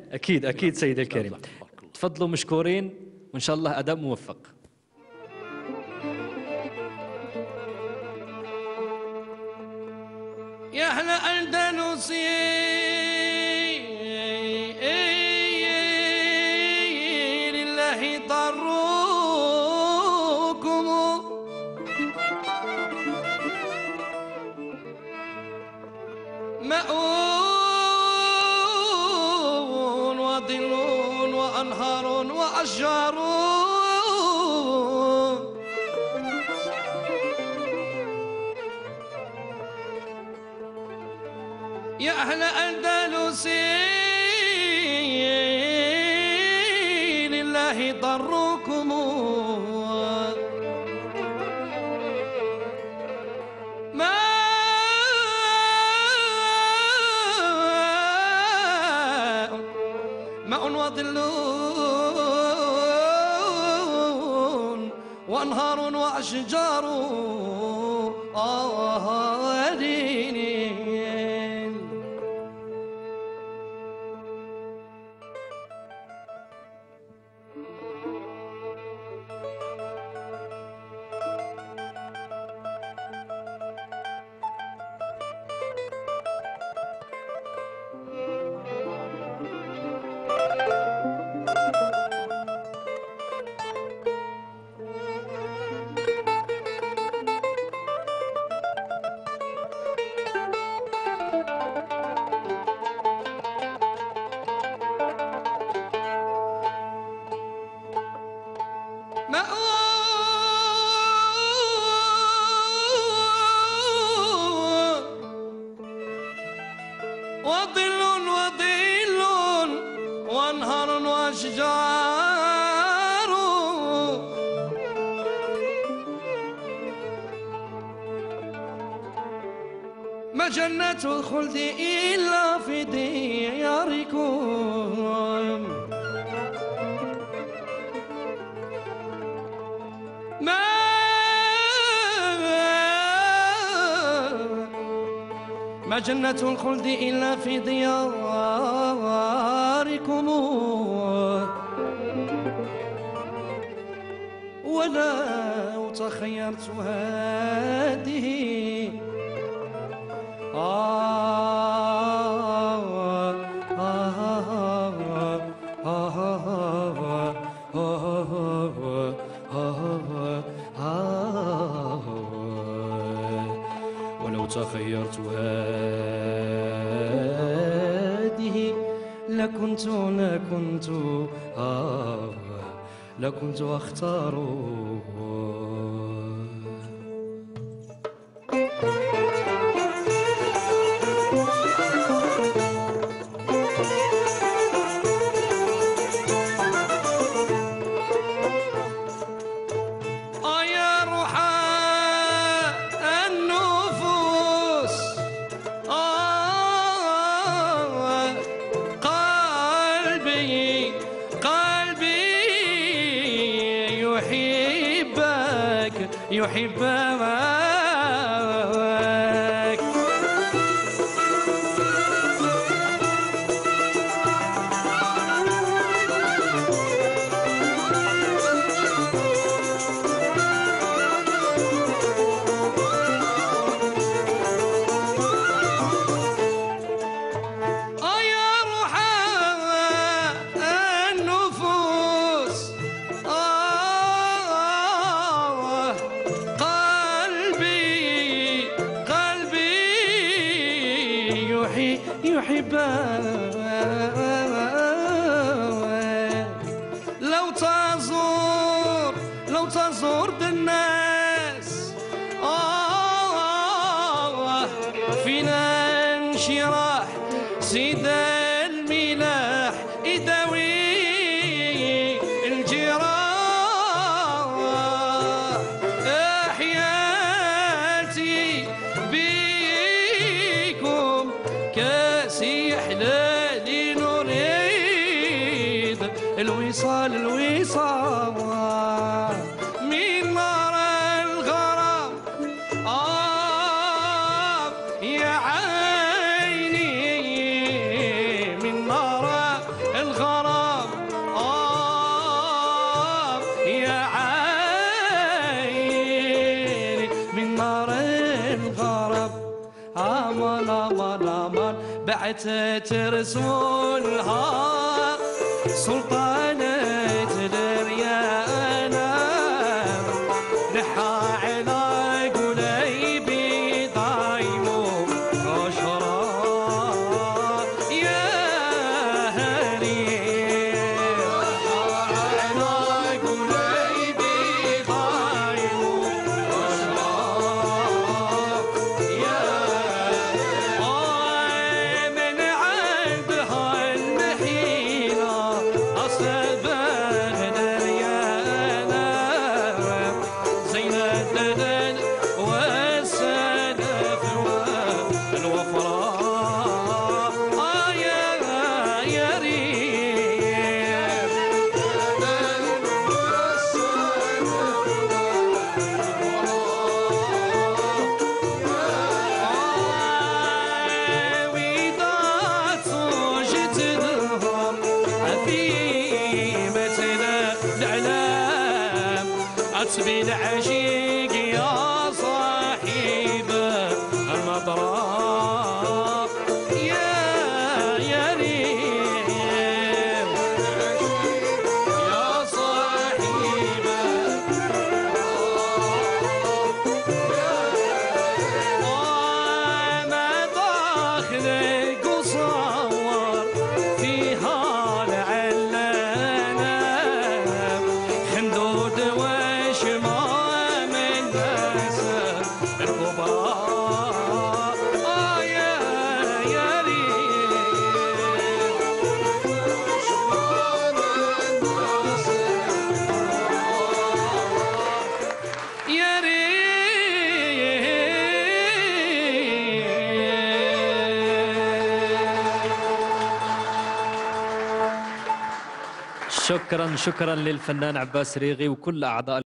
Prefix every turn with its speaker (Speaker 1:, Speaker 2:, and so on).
Speaker 1: أكيد أكيد سيد الكريم. تفضلوا مشكورين وإن شاء الله أداء موفق.
Speaker 2: يا أهل أندلسي لله ضروكم ماء وظل وأنهار وأشجار يا أهل أندلسي لله ضركم ماء وظل وأنهار وأشجار وظل وظل وانهار واشجار ما جنة الخلد إلا في دياركم ما جنة الخلد إلا في دياركم ولو تخيرت هذه ولو تخيرت هذه لكنت أختار يحبك لو تزور الناس فينا انشراح سيد الملاح يداوي الجراح حياتي بيكم كاسي حلالي نريد الوصال من نار الغرام يا عيني من نار حتى ترسمونها سلطانة دريانا نحى على قليبي ضايمو عشرة يا هني على قليبي ضايمو عشرة يا من عندها المحيلة أصبه دريانا زينة الدلال والسلف والوفراء يا ريم وإذا زوجت لهم في مثل الإعلام أتبي العشيق يا صاحب المطراب يا ريم يا صاحب وما داخلك وصور فيها العلانة خندود وشمام الناس الكبار يا ريم يا ريم
Speaker 1: شكرا للفنان عباس ريغي وكل أعضاء